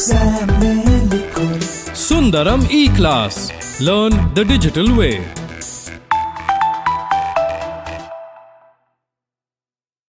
Exam में लिखो रे। Sundaram E-Class. Learn the digital way.